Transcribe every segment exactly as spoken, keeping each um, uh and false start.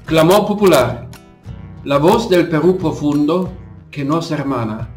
Clamor popular, la voz del Perú profundo que nos hermana.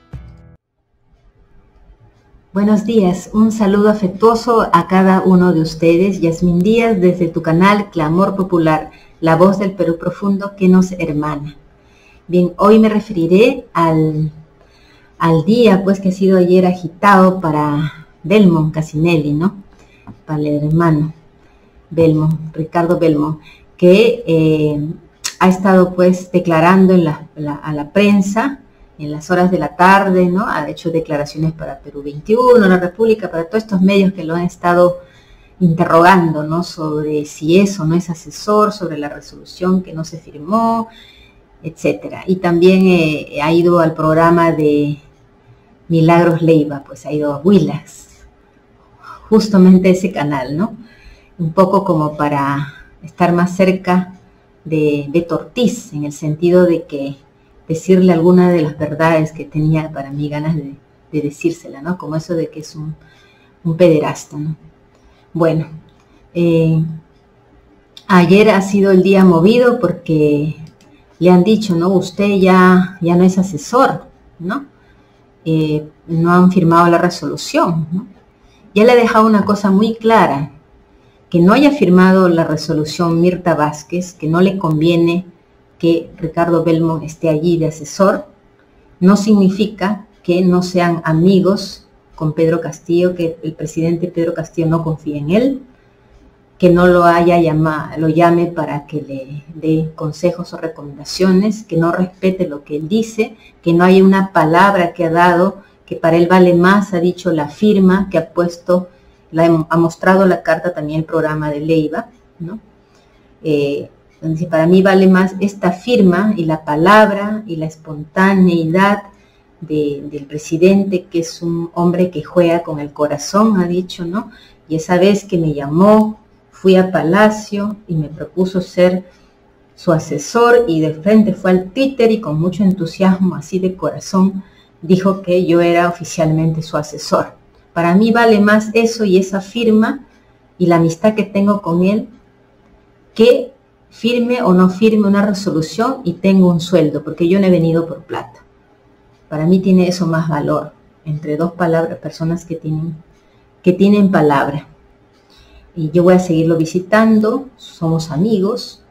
Buenos días, un saludo afectuoso a cada uno de ustedes. Yasmín Díaz desde tu canal Clamor Popular, la voz del Perú profundo que nos hermana. Bien, hoy me referiré al, al día pues que ha sido ayer agitado para Belmont Cassinelli, ¿no? Para el hermano Belmont, Ricardo Belmont, que eh, ha estado pues declarando en la, la, a la prensa en las horas de la tarde, ¿no? Ha hecho declaraciones para Perú veintiuno, La República, para todos estos medios que lo han estado interrogando, ¿no? Sobre si es o no es asesor, sobre la resolución que no se firmó, etcétera. Y también eh, ha ido al programa de Milagros Leiva, pues ha ido a Willax, justamente ese canal, ¿no? Un poco como para estar más cerca de Beto Ortiz, en el sentido de que decirle alguna de las verdades que tenía para mí ganas de, de decírsela, ¿no? Como eso de que es un, un pederasta, ¿no? Bueno, eh, ayer ha sido el día movido porque le han dicho, ¿no? Usted ya, ya no es asesor, ¿no? Eh, no han firmado la resolución, ¿no? Ya le he dejado una cosa muy clara, que no haya firmado la resolución Mirta Vázquez, que no le conviene que Ricardo Belmont esté allí de asesor, no significa que no sean amigos con Pedro Castillo, que el presidente Pedro Castillo no confía en él, que no lo haya llamado, lo llame para que le dé consejos o recomendaciones, que no respete lo que él dice, que no haya una palabra que ha dado, que para él vale más, ha dicho la firma, que ha puesto, la, ha mostrado la carta también el programa de Leiva, ¿no? Eh, Entonces, para mí vale más esta firma y la palabra y la espontaneidad de, del presidente, que es un hombre que juega con el corazón, ha dicho, ¿no? Y esa vez que me llamó, fui a Palacio y me propuso ser su asesor y de frente fue al Twitter y con mucho entusiasmo, así de corazón, dijo que yo era oficialmente su asesor. Para mí vale más eso y esa firma y la amistad que tengo con él, que firme o no firme una resolución y tengo un sueldo, porque yo no he venido por plata. Para mí tiene eso más valor, entre dos palabras, personas que tienen, que tienen palabra. Y yo voy a seguirlo visitando, somos amigos,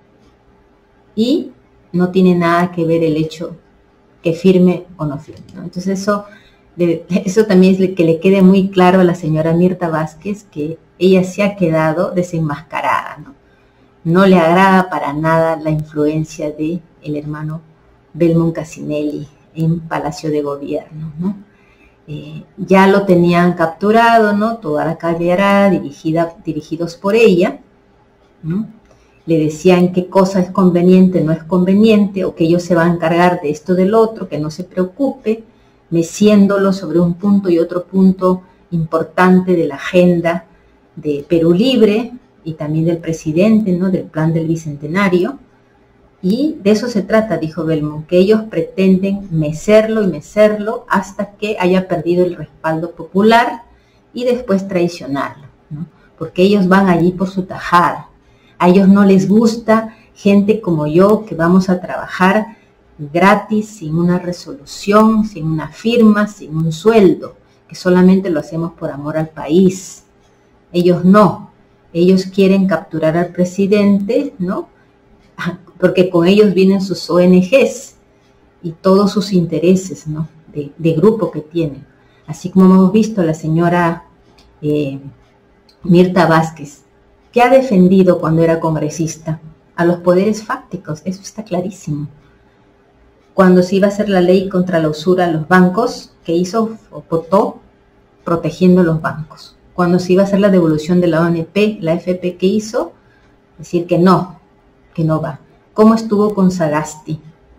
y no tiene nada que ver el hecho que firme o no firme, ¿no? Entonces eso, eso también es que le quede muy claro a la señora Mirta Vázquez, que ella se ha quedado desenmascarada, ¿no? No le agrada para nada la influencia de el hermano Belmont Cassinelli en Palacio de Gobierno, ¿no? Eh, ya lo tenían capturado, ¿no? Toda la caballerada dirigida, dirigidos por ella, ¿no? Le decían qué cosa es conveniente, no es conveniente, o que ellos se van a encargar de esto del otro, que no se preocupe, meciéndolo sobre un punto y otro punto importante de la agenda de Perú Libre, y también del presidente, ¿no? Del plan del Bicentenario, y de eso se trata, dijo Belmont, que ellos pretenden mecerlo y mecerlo hasta que haya perdido el respaldo popular y después traicionarlo, ¿no? Porque ellos van allí por su tajada. A ellos no les gusta gente como yo, que vamos a trabajar gratis, sin una resolución, sin una firma, sin un sueldo, que solamente lo hacemos por amor al país. Ellos no. Ellos quieren capturar al presidente, ¿no? Porque con ellos vienen sus O N Ges y todos sus intereses, ¿no? De, de grupo que tienen. Así como hemos visto a la señora eh, Mirta Vázquez, que ha defendido cuando era congresista a los poderes fácticos, eso está clarísimo. Cuando se iba a hacer la ley contra la usura a los bancos, que hizo o votó protegiendo los bancos. Cuando se iba a hacer la devolución de la O N P, la F P, ¿qué hizo? Decir que no, que no va. ¿Cómo estuvo con Sagasti?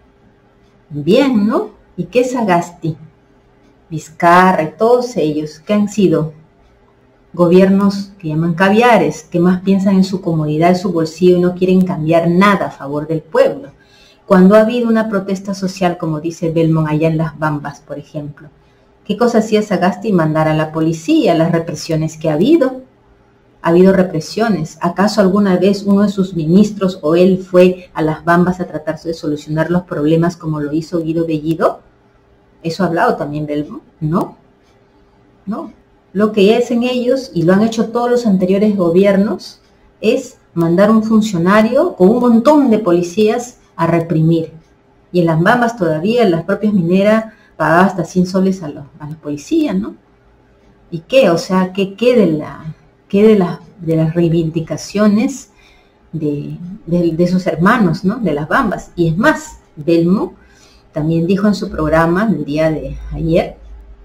Bien, ¿no? ¿Y qué es Sagasti? Vizcarra y todos ellos, que han sido gobiernos que llaman caviares, que más piensan en su comodidad, en su bolsillo y no quieren cambiar nada a favor del pueblo. Cuando ha habido una protesta social, como dice Belmont, allá en Las Bambas, por ejemplo, ¿qué cosa hacía Sagasti? Mandar a la policía, las represiones que ha habido. ha habido represiones. ¿Acaso alguna vez uno de sus ministros o él fue a las Bambas a tratar de solucionar los problemas como lo hizo Guido Bellido? Eso ha hablado también Belmo. No, no. Lo que hacen ellos, y lo han hecho todos los anteriores gobiernos, es mandar un funcionario con un montón de policías a reprimir. Y en las Bambas todavía, las propias mineras pagaban hasta cien soles a los, a los policías, ¿no? ¿Y qué? O sea, ¿qué, qué de la... de, la, de las reivindicaciones de, de, de sus hermanos, ¿no? De las Bambas? Y es más, Belmo también dijo en su programa del día de ayer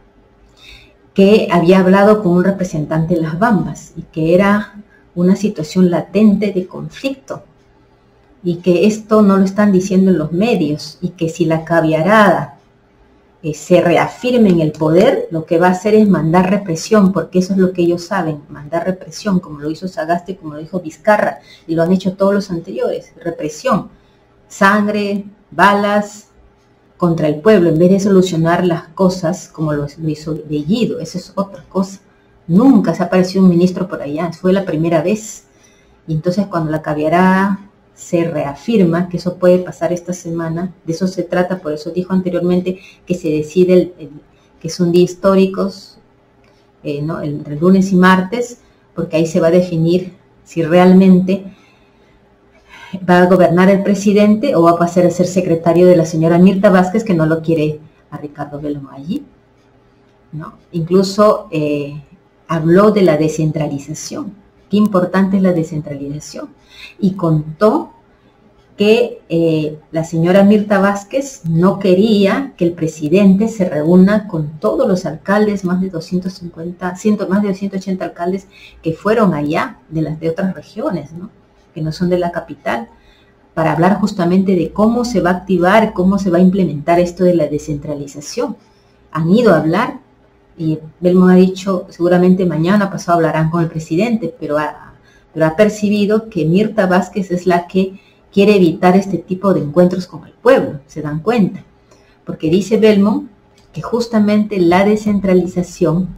que había hablado con un representante de las Bambas y que era una situación latente de conflicto y que esto no lo están diciendo en los medios y que si la caviarada Eh, se reafirme en el poder, lo que va a hacer es mandar represión, porque eso es lo que ellos saben, mandar represión, como lo hizo Sagasti, como lo dijo Vizcarra, y lo han hecho todos los anteriores, represión, sangre, balas, contra el pueblo, en vez de solucionar las cosas, como lo, lo hizo Bellido. Eso es otra cosa. Nunca se ha aparecido un ministro por allá, fue la primera vez, y entonces cuando la caviarada se reafirma, que eso puede pasar esta semana, de eso se trata, por eso dijo anteriormente que se decide, el, el, que son días históricos, eh, ¿no? el, el lunes y martes, porque ahí se va a definir si realmente va a gobernar el presidente o va a pasar a ser secretario de la señora Mirta Vázquez, que no lo quiere a Ricardo Belmo allí, ¿no? Incluso eh, habló de la descentralización. Qué importante es la descentralización. Y contó que eh, la señora Mirta Vázquez no quería que el presidente se reúna con todos los alcaldes, más de doscientos cincuenta, cien, más de doscientos ochenta alcaldes que fueron allá de las de otras regiones, ¿no? Que no son de la capital, para hablar justamente de cómo se va a activar, cómo se va a implementar esto de la descentralización. Han ido a hablar y Belmo ha dicho, seguramente mañana pasado hablarán con el presidente, pero ha, pero ha percibido que Mirta Vázquez es la que quiere evitar este tipo de encuentros con el pueblo, se dan cuenta. Porque dice Belmo que justamente la descentralización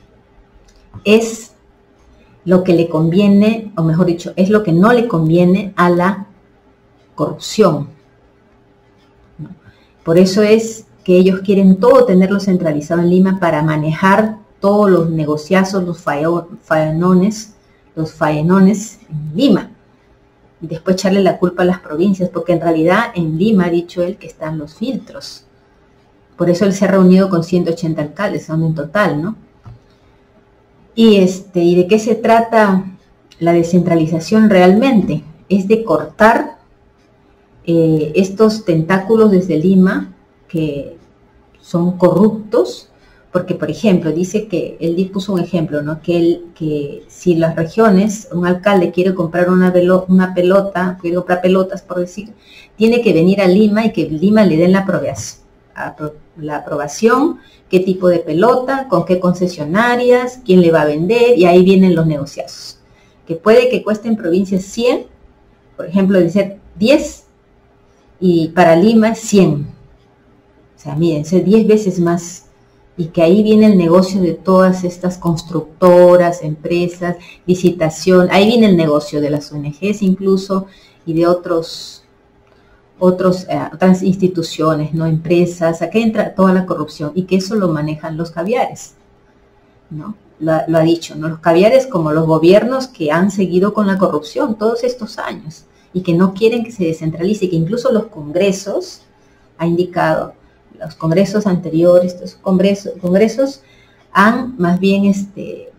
es lo que le conviene, o mejor dicho, es lo que no le conviene a la corrupción, ¿no? Por eso es que ellos quieren todo tenerlo centralizado en Lima para manejar todos los negociazos, los faenones, los faenones en Lima, y después echarle la culpa a las provincias, porque en realidad en Lima ha dicho él que están los filtros. Por eso él se ha reunido con ciento ochenta alcaldes, son en total, ¿no? Y, este, ¿y de qué se trata la descentralización realmente? Es de cortar eh, estos tentáculos desde Lima que son corruptos, porque, por ejemplo, dice que, él puso un ejemplo, ¿no? Que, él, que si las regiones, un alcalde quiere comprar una, velo, una pelota, quiere comprar pelotas, por decir, tiene que venir a Lima y que Lima le den la aprobación, la aprobación, qué tipo de pelota, con qué concesionarias, quién le va a vender, y ahí vienen los negociazos. Que puede que cueste en provincias cien, por ejemplo, dice diez, y para Lima cien. O sea, miren, es diez veces más. Y que ahí viene el negocio de todas estas constructoras, empresas, licitación. Ahí viene el negocio de las O N Ges incluso y de otros, otros, eh, otras instituciones, no empresas. Acá entra toda la corrupción y que eso lo manejan los caviares, ¿no? Lo, lo ha dicho, ¿no? Los caviares como los gobiernos que han seguido con la corrupción todos estos años y que no quieren que se descentralice, que incluso los congresos, ha indicado, los congresos anteriores, estos congresos, congresos han más bien este,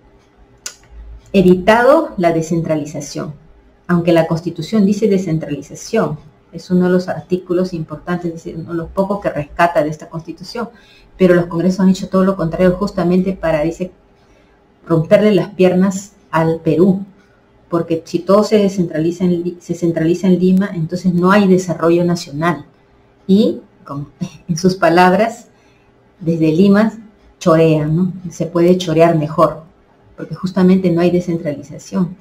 evitado la descentralización, aunque la Constitución dice descentralización, es uno de los artículos importantes, es decir, uno de los pocos que rescata de esta Constitución, pero los congresos han hecho todo lo contrario justamente para, dice, romperle las piernas al Perú, porque si todo se descentraliza en, se centraliza en Lima, entonces no hay desarrollo nacional y en sus palabras, desde Lima chorean, ¿no? Se puede chorear mejor, porque justamente no hay descentralización.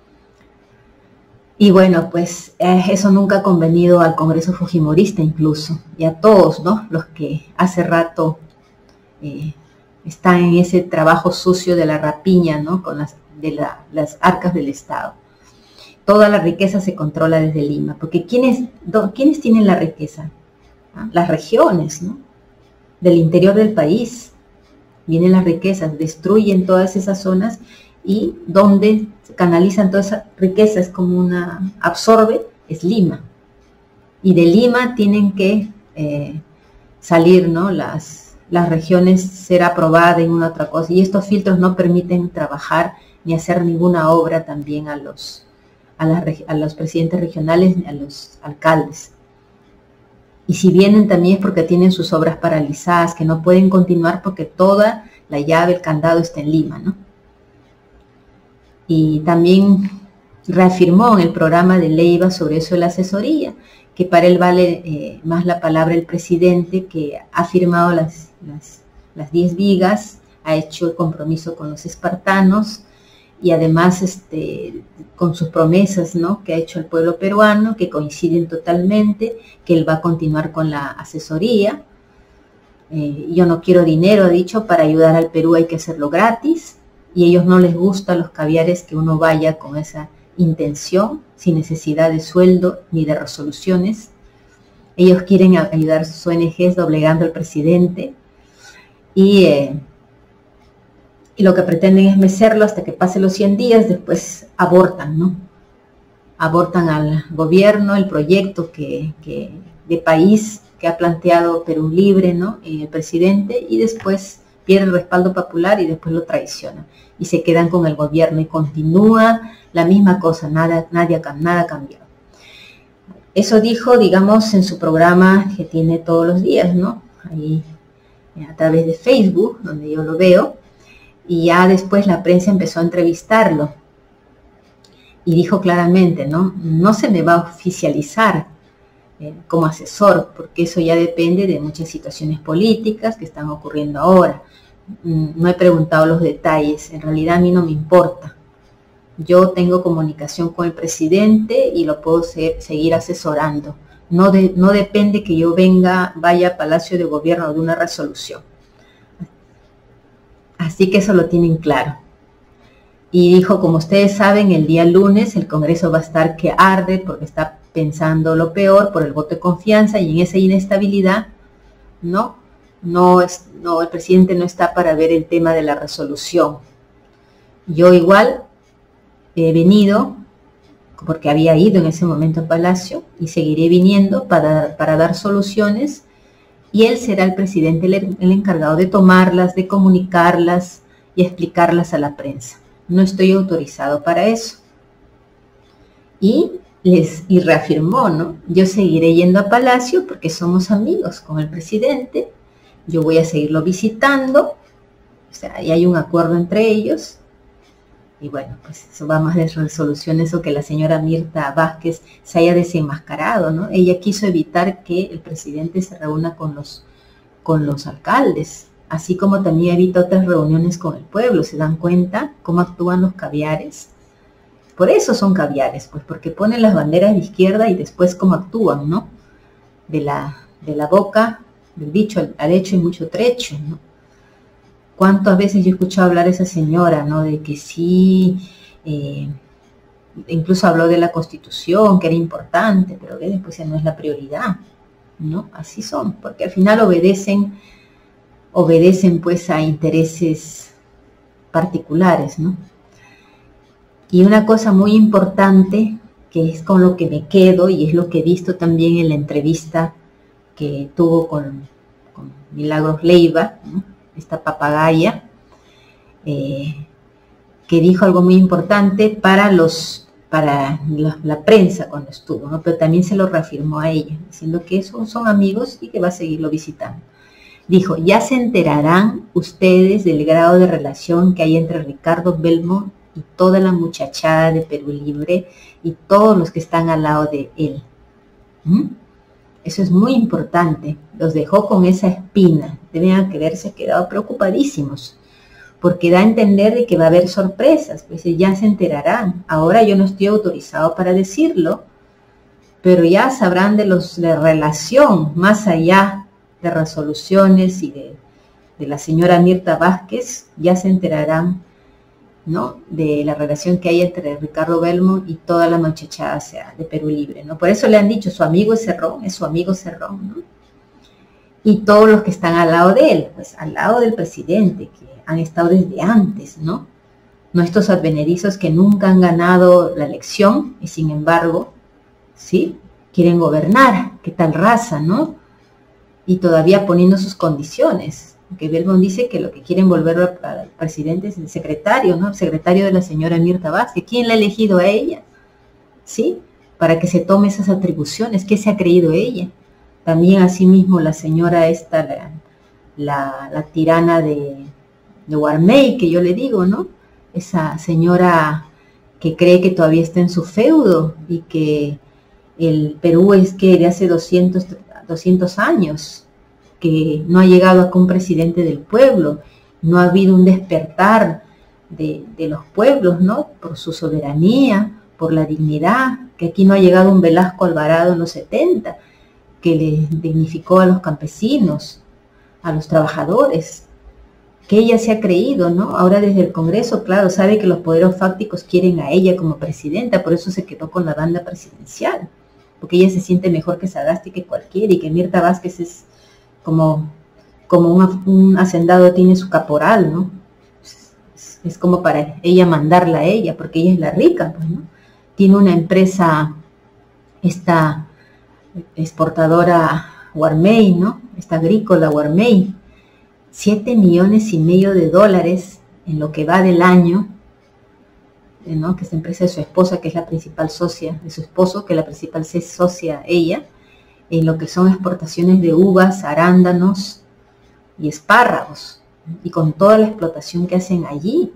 Y bueno, pues eh, eso nunca ha convenido al Congreso Fujimorista incluso, y a todos, ¿no? Los que hace rato eh, está en ese trabajo sucio de la rapiña, ¿no? Con las, de la, las arcas del Estado. Toda la riqueza se controla desde Lima, porque ¿quiénes, do, ¿quiénes tienen la riqueza? ¿Ah? Las regiones, ¿no? Del interior del país. Vienen las riquezas, destruyen todas esas zonas y donde se canalizan toda esa riqueza, es como una absorbe, es Lima. Y de Lima tienen que eh, salir, ¿no? Las, las regiones, ser aprobadas en una otra cosa. Y estos filtros no permiten trabajar ni hacer ninguna obra también a los, a, las, a los presidentes regionales ni a los alcaldes. Y si vienen también es porque tienen sus obras paralizadas, que no pueden continuar porque toda la llave, el candado está en Lima, ¿no? Y también reafirmó en el programa de Leiva sobre eso de la asesoría, que para él vale eh, más la palabra del presidente, que ha firmado las, las, las diez vigas, ha hecho el compromiso con los espartanos, y además este, con sus promesas, ¿no? Que ha hecho el pueblo peruano, que coinciden totalmente, que él va a continuar con la asesoría. Eh, yo no quiero dinero, ha dicho, para ayudar al Perú hay que hacerlo gratis, y a ellos no les gustan los caviares que uno vaya con esa intención, sin necesidad de sueldo ni de resoluciones. Ellos quieren ayudar a sus O N Ges doblegando al presidente, y... Eh, y lo que pretenden es mecerlo hasta que pase los cien días, después abortan, ¿no? Abortan al gobierno, el proyecto que, que, de país que ha planteado Perú Libre, ¿no? El presidente, y después pierde el respaldo popular y después lo traicionan. Y se quedan con el gobierno y continúa la misma cosa, nada, nadie, nada ha cambiado. Eso dijo, digamos, en su programa que tiene todos los días, ¿no? Ahí a través de Facebook, donde yo lo veo. Y ya después la prensa empezó a entrevistarlo y dijo claramente, ¿no? No se me va a oficializar eh, como asesor, porque eso ya depende de muchas situaciones políticas que están ocurriendo ahora. No he preguntado los detalles, en realidad a mí no me importa. Yo tengo comunicación con el presidente y lo puedo ser, seguir asesorando. No, de, no depende que yo venga, vaya a Palacio de Gobierno de una resolución. Así que eso lo tienen claro. Y dijo, como ustedes saben, el día lunes el Congreso va a estar que arde porque está pensando lo peor por el voto de confianza, y en esa inestabilidad, ¿no? No, es, no, el presidente no está para ver el tema de la resolución. Yo igual he venido, porque había ido en ese momento a Palacio, y seguiré viniendo para, para dar soluciones. Y él será el presidente, el, el encargado de tomarlas, de comunicarlas y explicarlas a la prensa. No estoy autorizado para eso. Y, les, y reafirmó, ¿no? Yo seguiré yendo a Palacio porque somos amigos con el presidente. Yo voy a seguirlo visitando. O sea, y hay un acuerdo entre ellos. Y bueno, pues eso va más de resoluciones, o que la señora Mirta Vázquez se haya desenmascarado, ¿no? Ella quiso evitar que el presidente se reúna con los, con los alcaldes, así como también evita otras reuniones con el pueblo. ¿Se dan cuenta cómo actúan los caviares? Por eso son caviares, pues porque ponen las banderas de izquierda y después cómo actúan, ¿no? De la, de la boca, del dicho al, al hecho y mucho trecho, ¿no? ¿Cuántas veces yo he escuchado hablar a esa señora, ¿no? De que sí, eh, incluso habló de la Constitución, que era importante, pero que después ya no es la prioridad, ¿no? Así son, porque al final obedecen, obedecen pues a intereses particulares, ¿no? Y una cosa muy importante, que es con lo que me quedo, y es lo que he visto también en la entrevista que tuvo con, con Milagros Leiva, ¿no? Esta papagaya, eh, que dijo algo muy importante para los para la, la prensa cuando estuvo, ¿no? Pero también se lo reafirmó a ella, diciendo que son, son amigos y que va a seguirlo visitando. Dijo, ya se enterarán ustedes del grado de relación que hay entre Ricardo Belmont y toda la muchachada de Perú Libre y todos los que están al lado de él. ¿Mm? Eso es muy importante. Los dejó con esa espina. Deben haberse quedado preocupadísimos, porque da a entender de que va a haber sorpresas. Pues ya se enterarán. Ahora yo no estoy autorizado para decirlo, pero ya sabrán de los de relación más allá de resoluciones y de, de la señora Mirta Vázquez, ya se enterarán, ¿no?, de la relación que hay entre Ricardo Belmont y toda la muchachada, sea, de Perú Libre, ¿no? Por eso le han dicho, su amigo es Cerrón, es su amigo Cerrón, ¿no? Y todos los que están al lado de él, pues al lado del presidente, que han estado desde antes, ¿no? Nuestros advenedizos que nunca han ganado la elección y sin embargo, ¿sí?, quieren gobernar. ¿Qué tal raza, no? Y todavía poniendo sus condiciones. Porque Belmont dice que lo que quieren volver al presidente es el secretario, ¿no? El secretario de la señora Mirta Vázquez. ¿Quién la ha elegido a ella? ¿Sí? Para que se tome esas atribuciones. ¿Qué se ha creído ella? También asimismo la señora esta, la, la, la tirana de, de Guarmey, que yo le digo, ¿no? Esa señora que cree que todavía está en su feudo y que el Perú es que de hace doscientos, doscientos años, que no ha llegado acá un presidente del pueblo, no ha habido un despertar de, de los pueblos, ¿no? Por su soberanía, por la dignidad, que aquí no ha llegado un Velasco Alvarado en los setenta, que le dignificó a los campesinos, a los trabajadores, que ella se ha creído, ¿no? Ahora desde el Congreso, claro, sabe que los poderes fácticos quieren a ella como presidenta, por eso se quedó con la banda presidencial, porque ella se siente mejor que Sagasti, que cualquiera, y que Mirta Vázquez es como, como un, un hacendado tiene su caporal, ¿no? Es, es como para ella mandarla a ella, porque ella es la rica, pues, ¿no? Tiene una empresa, esta exportadora Guarmey, ¿no? Esta agrícola Guarmey, siete millones y medio de dólares en lo que va del año, ¿no? Que es la empresa de su esposa, que es la principal socia de su esposo, que es la principal socia ella, en lo que son exportaciones de uvas, arándanos y espárragos, y con toda la explotación que hacen allí,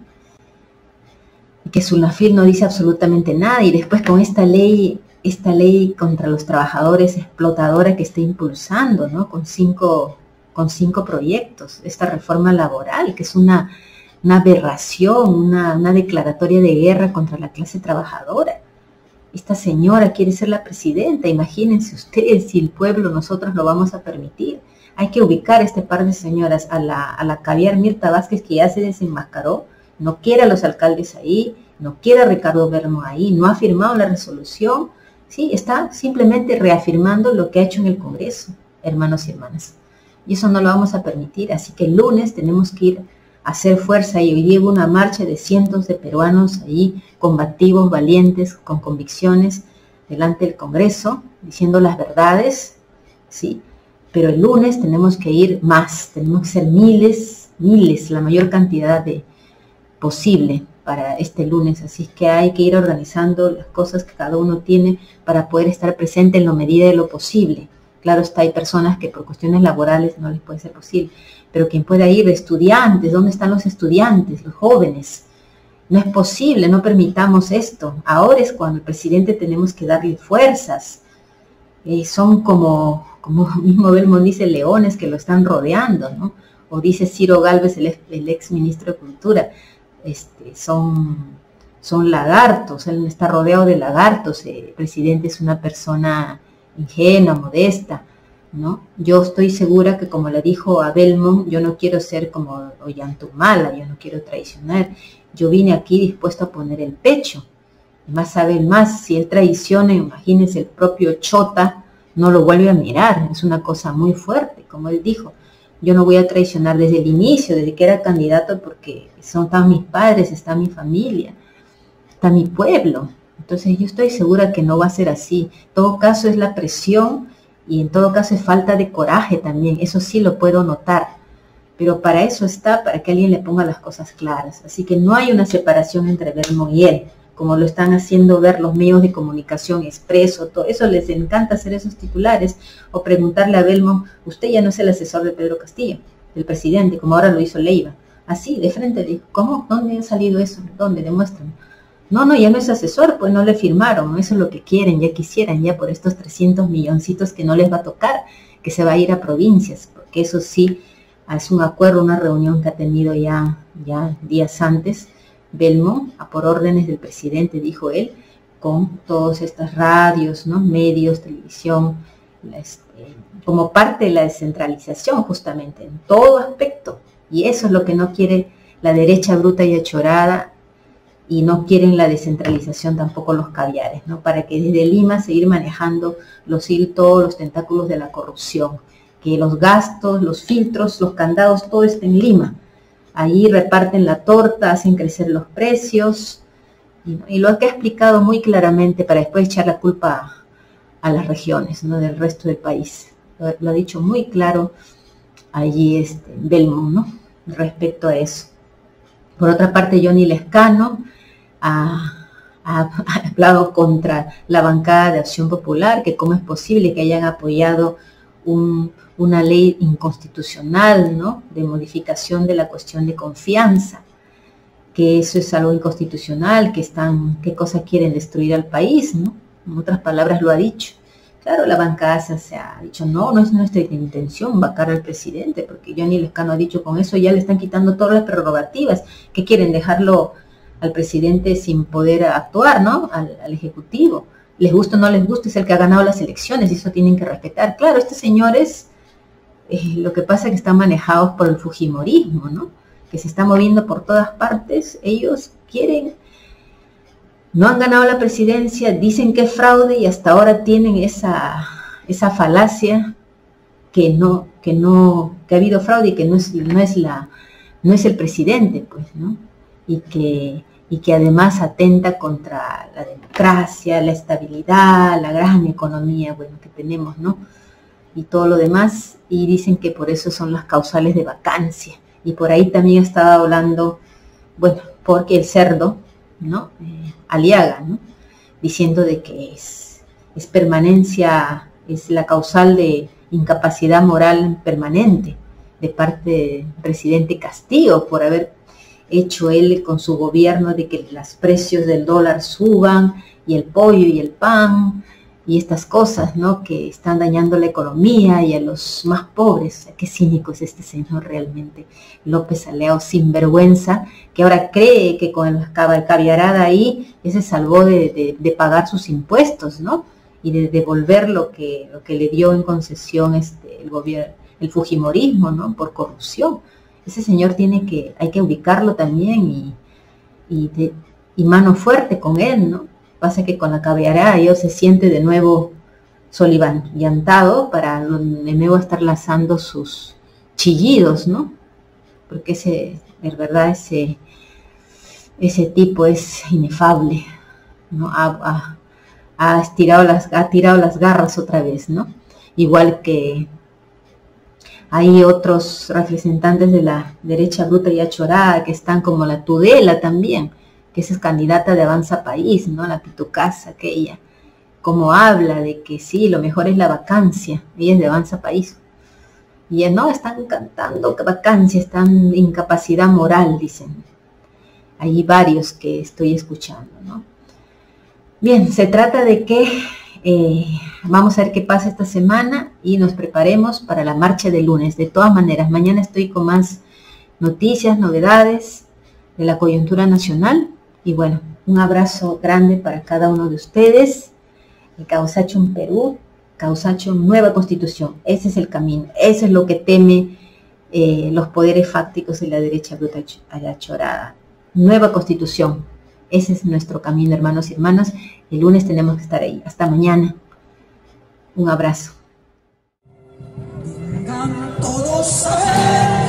y que Sunafil no dice absolutamente nada, y después con esta ley, esta ley contra los trabajadores explotadora que está impulsando, ¿no? Con cinco, con cinco proyectos, esta reforma laboral, que es una una aberración, una, una declaratoria de guerra contra la clase trabajadora. Esta señora quiere ser la presidenta, imagínense ustedes si el pueblo, nosotros lo vamos a permitir. Hay que ubicar a este par de señoras, a la, a la caviar Mirta Vázquez, que ya se desenmascaró, no quiere a los alcaldes ahí, no quiere a Ricardo Belmont ahí, no ha firmado la resolución, ¿sí? Está simplemente reafirmando lo que ha hecho en el Congreso, hermanos y hermanas. Y eso no lo vamos a permitir, así que el lunes tenemos que ir hacer fuerza, y hoy día hubo una marcha de cientos de peruanos ahí, combativos, valientes, con convicciones, delante del Congreso, diciendo las verdades, ¿sí? Pero el lunes tenemos que ir más, tenemos que ser miles, miles, la mayor cantidad de posible para este lunes, así que hay que ir organizando las cosas que cada uno tiene para poder estar presente en la medida de lo posible. Claro está, hay personas que por cuestiones laborales no les puede ser posible, pero quien pueda ir, estudiantes, ¿dónde están los estudiantes, los jóvenes? No es posible, no permitamos esto. Ahora es cuando el presidente tenemos que darle fuerzas. Eh, son como, como mismo Belmont dice, leones que lo están rodeando, ¿no? O dice Ciro Gálvez, el ex, el ex ministro de Cultura, este, son, son lagartos, él está rodeado de lagartos. El presidente es una persona ingenua, modesta, ¿no? Yo estoy segura que, como le dijo a Belmont, yo no quiero ser como Ollantumala, yo no quiero traicionar, yo vine aquí dispuesto a poner el pecho, y más sabe más, si él traiciona, imagínense, el propio Chota no lo vuelve a mirar, es una cosa muy fuerte, como él dijo, yo no voy a traicionar desde el inicio, desde que era candidato, porque son, están mis padres, está mi familia, está mi pueblo. Entonces yo estoy segura que no va a ser así. En todo caso es la presión y en todo caso es falta de coraje también. Eso sí lo puedo notar. Pero para eso está, para que alguien le ponga las cosas claras. Así que no hay una separación entre Belmont y él, como lo están haciendo ver los medios de comunicación, Expreso, todo eso. Les encanta hacer esos titulares o preguntarle a Belmont, usted ya no es el asesor de Pedro Castillo, del presidente, como ahora lo hizo Leiva. Así, de frente, le dijo, ¿cómo? ¿Dónde ha salido eso? ¿Dónde? Demuéstrame. No, no, ya no es asesor, pues no le firmaron, eso es lo que quieren, ya quisieran, ya por estos trescientos milloncitos que no les va a tocar, que se va a ir a provincias, porque eso sí, es un acuerdo, una reunión que ha tenido ya, ya días antes, Belmont, a por órdenes del presidente, dijo él, con todas estas radios, ¿no? Medios, televisión, este, como parte de la descentralización justamente, en todo aspecto. Y eso es lo que no quiere la derecha bruta y achorada, y no quieren la descentralización tampoco los caviares, ¿no? Para que desde Lima seguir manejando los, todos los tentáculos de la corrupción, que los gastos, los filtros, los candados, todo está en Lima. Allí reparten la torta, hacen crecer los precios, y, y lo que ha explicado muy claramente para después echar la culpa a, a las regiones, ¿no? Del resto del país. Lo, lo ha dicho muy claro allí este, Belmont, ¿no? Respecto a eso. Por otra parte, Johnny Lescano ha, ha, ha hablado contra la bancada de Acción Popular, que cómo es posible que hayan apoyado un, una ley inconstitucional, ¿no? De modificación de la cuestión de confianza, que eso es algo inconstitucional, que están, qué cosa quieren destruir al país, ¿no? En otras palabras lo ha dicho. Claro, la bancada se ha dicho, no, no es nuestra intención vacar al presidente, porque Johnny Lescano ha dicho, con eso ya le están quitando todas las prerrogativas, que quieren dejarlo al presidente sin poder actuar, ¿no? Al, al Ejecutivo. Les gusta o no les gusta, es el que ha ganado las elecciones y eso tienen que respetar. Claro, estos señores, eh, lo que pasa es que están manejados por el fujimorismo, ¿no? Que se está moviendo por todas partes. Ellos quieren, no han ganado la presidencia, dicen que es fraude y hasta ahora tienen esa, esa falacia que no, que no, que ha habido fraude y que no es, no es la, no es el presidente, pues, ¿no? Y que, y que además atenta contra la democracia, la estabilidad, la gran economía, bueno, que tenemos, ¿no? Y todo lo demás, y dicen que por eso son las causales de vacancia. Y por ahí también estaba hablando, bueno, porque el cerdo, ¿no? Eh, Aliaga, ¿no? Diciendo de que es, es permanencia, es la causal de incapacidad moral permanente de parte del presidente Castillo por haber hecho él con su gobierno de que los precios del dólar suban y el pollo y el pan y estas cosas, ¿no? Que están dañando la economía y a los más pobres. O sea, qué cínico es este señor realmente, López Aliaga, sinvergüenza, que ahora cree que con el caviarada ahí, ese se salvó de, de, de pagar sus impuestos, ¿no? Y de devolver lo que, lo que le dio en concesión este, el gobierno, el fujimorismo, ¿no? Por corrupción. Ese señor tiene que, hay que ubicarlo también y, y, de, y mano fuerte con él, ¿no? Pasa que con la caviarada ellos se siente de nuevo solivantado para de nuevo estar lanzando sus chillidos, ¿no? Porque ese, de verdad, ese, ese tipo es inefable, ¿no? Ha, ha, ha, tirado las, ha tirado las garras otra vez, ¿no? Igual que hay otros representantes de la derecha bruta y achorada que están como la Tudela también, que esa es candidata de Avanza País, ¿no? La pitucaza aquella, como habla de que sí, lo mejor es la vacancia, ella es de Avanza País. Y ya no, están cantando vacancia, están incapacidad moral, dicen. Hay varios que estoy escuchando, ¿no? Bien, se trata de que eh, vamos a ver qué pasa esta semana y nos preparemos para la marcha de lunes. De todas maneras, mañana estoy con más noticias, novedades de la coyuntura nacional. Y bueno, un abrazo grande para cada uno de ustedes. El Causachum Perú, Causachum Nueva Constitución. Ese es el camino, eso es lo que teme eh, los poderes fácticos de la derecha bruta achorada. Nueva Constitución, ese es nuestro camino, hermanos y hermanas. El lunes tenemos que estar ahí. Hasta mañana. Un abrazo. Vengan todos a ver.